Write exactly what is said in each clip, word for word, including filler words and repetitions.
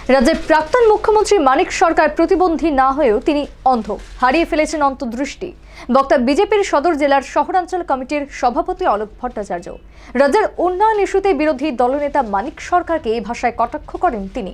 রাজ্যের প্রাক্তন মুখ্যমন্ত্রী মানিক সরকার প্রতিবন্ধী না হয়েও তিনি অন্ধ, হারিয়ে ফেলেছেন অন্তর্দৃষ্টি। বক্তা বিজেপির সদর জেলার শহরাঞ্চল কমিটির সভাপতি অলোক ভট্টাচার্য। রাজ্যের উন্নয়ন ইস্যুতে বিরোধী দলনেতা মানিক সরকারকে এই ভাষায় কটাক্ষ করেন তিনি।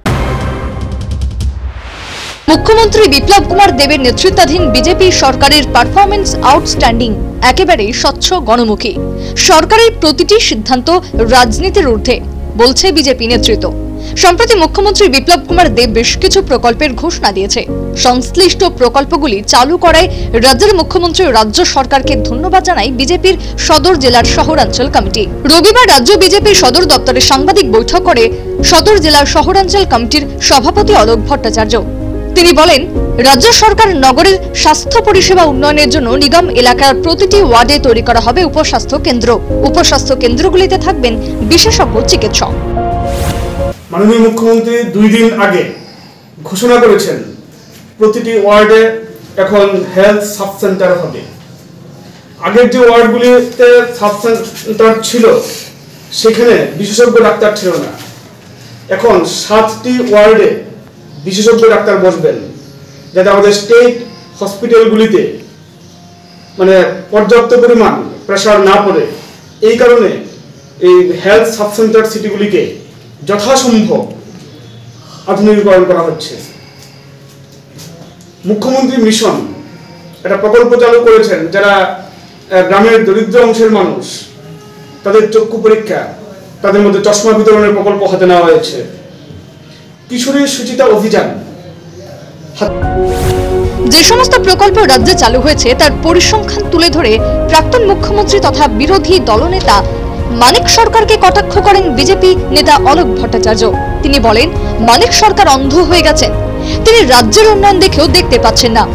মুখ্যমন্ত্রী বিপ্লব কুমার দেবের নেতৃত্বাধীন বিজেপি সরকারের পারফরমেন্স আউটস্ট্যান্ডিং, একেবারেই স্বচ্ছ, গণমুখী। সরকারের প্রতিটি সিদ্ধান্ত রাজনীতির ঊর্ধ্বে বলছে বিজেপি নেতৃত্ব। সম্প্রতি মুখ্যমন্ত্রী বিপ্লব কুমার দেব বেশ কিছু প্রকল্পের ঘোষণা দিয়েছে। সংশ্লিষ্ট প্রকল্পগুলি চালু করায় রাজ্যের মুখ্যমন্ত্রী রাজ্য সরকারকে ধন্যবাদ জানায় বিজেপির সদর জেলার শহরাঞ্চল কমিটি। রবিবার রাজ্য বিজেপির সদর দপ্তরে সাংবাদিক বৈঠক করে সদর জেলার শহরাঞ্চল কমিটির সভাপতি অলোক ভট্টাচার্য। তিনি বলেন, রাজ্য সরকার নগরের স্বাস্থ্য পরিষেবা উন্নয়নের জন্য নিগম এলাকার প্রতিটি ওয়ার্ডে তৈরি করা হবে উপস্বাস্থ্য কেন্দ্র। উপস্বাস্থ্য কেন্দ্রগুলিতে থাকবেন বিশেষজ্ঞ চিকিৎসক। মাননীয় মুখ্যমন্ত্রী দুই দিন আগে ঘোষণা করেছেন প্রতিটি ওয়ার্ডে এখন হেলথ সাব সেন্টার হবে। আগের যে ওয়ার্ডগুলিতে সাব সেন্টার ছিল সেখানে বিশেষজ্ঞ ডাক্তার ছিল না। এখন সাতটি ওয়ার্ডে বিশেষজ্ঞ ডাক্তার বসবেন, যাতে আমাদের স্টেট হসপিটালগুলিতে মানে পর্যাপ্ত পরিমাণ প্রেশার না পড়ে। এই কারণে এই হেলথ সাব সেন্টার সিটিগুলিকে যথাসম্ভব আধুনিকীকরণ করা হচ্ছে। মুখ্যমন্ত্রী মিশন একটা প্রকল্প চালু করেছেন, যারা গ্রামের দরিদ্র অংশের মানুষ তাদের চক্ষু পরীক্ষা, তাদের মধ্যে চশমা বিতরণের প্রকল্প হাতে নেওয়া হয়েছে। কিশোরী সুচিতা অভিযান, যে সমস্ত প্রকল্প রাজ্যে চালু হয়েছে তার পরিসংখ্যান তুলে ধরে প্রাক্তন মুখ্যমন্ত্রী তথা বিরোধী দলনেতা মানিক সরকারকে কটাক্ষ করেন বিজেপি নেতা অলোক ভট্টাচার্য। তিনি বলেন, মানিক সরকার অন্ধ হয়ে গেছেন, তিনি রাজ্যের উন্নয়ন দেখেও দেখতে পাচ্ছেন না।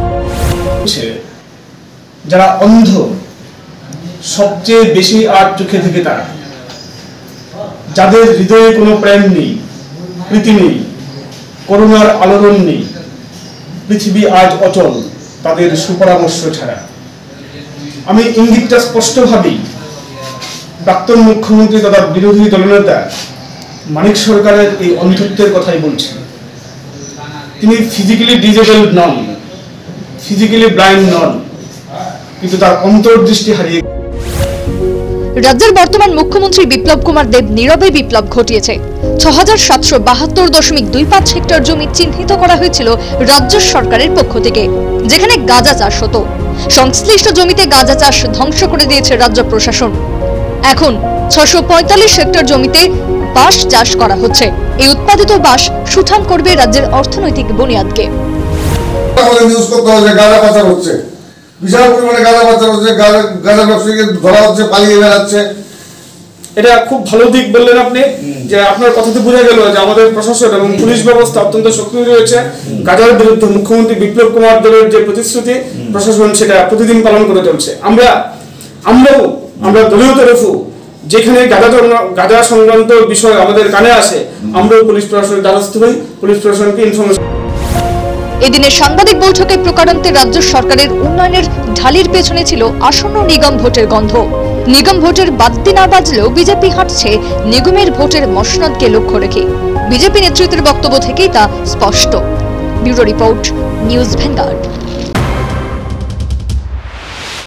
যারা অন্ধ সবচেয়ে বেশি আর চোখে থেকে তারা, যাদের হৃদয়ে কোনো প্রেম নেই, প্রীতি নেই, করুণার আলোড়ন নেই, পৃথিবী আজ অচল তাদের সুপরামর্শ ছাড়া। আমি ইঙ্গিতটা স্পষ্টভাবেই প্রাক্তন মুখ্যমন্ত্রী তথা বিরোধী দলনেতা মানিক সরকারের এই অন্ধত্বের কথাই বলছেন। তিনি ফিজিক্যালি ডিজেবল নন, ফিজিক্যালি ব্লাইন্ড নন, কিন্তু তার অন্তর্দৃষ্টি হারিয়ে। রাজ্যের বর্তমান মুখ্যমন্ত্রী বিপ্লব কুমার দেব নীরবে বিপ্লব ঘটিয়েছে। ছ হাজার সাতশো বাহাত্তর দশমিক দুই পাঁচ হেক্টর জমি চিহ্নিত করা হয়েছিল রাজ্য সরকারের পক্ষ থেকে, যেখানে গাঁজা চাষ হতো। সংশ্লিষ্ট জমিতে গাঁজা চাষ ধ্বংস করে দিয়েছে রাজ্য প্রশাসন। এখন ছশো পঁয়তাল্লিশ হেক্টর জমিতে বাঁশ চাষ করা হচ্ছে। এই উৎপাদিত বাঁশ সুঠাম করবে রাজ্যের অর্থনৈতিক বুনিয়াদকে। বিশাল পরিমাণে গাঁজা পাচার হচ্ছে, গাঁজা ব্যবসায়ীকে ধরা হচ্ছে, পালিয়ে বেড়াচ্ছে। এটা খুব ভালো দিক বললেন আপনি, যে আপনার কথাতে বোঝা গেল যে আমাদের প্রশাসন এবং পুলিশ ব্যবস্থা অত্যন্ত সক্রিয় রয়েছে। গাঁজার বিরুদ্ধে মুখ্যমন্ত্রী বিপ্লব কুমার দেবের যে প্রতিশ্রুতি, প্রশাসন সেটা প্রতিদিন পালন করে চলছে। আমরা আমরাও আমরা দলীয় তরফও যেখানে গাঁজা গাঁজা সংক্রান্ত বিষয় আমাদের কানে আসে, আমরাও পুলিশ প্রশাসনের দ্বারস্থ হই, পুলিশ প্রশাসনকে ইনফরমেশন। এদিনের সাংবাদিক বৈঠকে প্রকারান্তে রাজ্য সরকারের উন্নয়নের ঢালির পেছনে ছিল আসন্ন নিগম ভোটের গন্ধ। নিগম ভোটের বাদ্যি না বাজলেও বিজেপি হাঁটছে নিগমের ভোটের মসনদকে লক্ষ্য রেখে। বিজেপি নেতৃত্বের বক্তব্য থেকেই তা স্পষ্ট। Bureau report, news vanguard.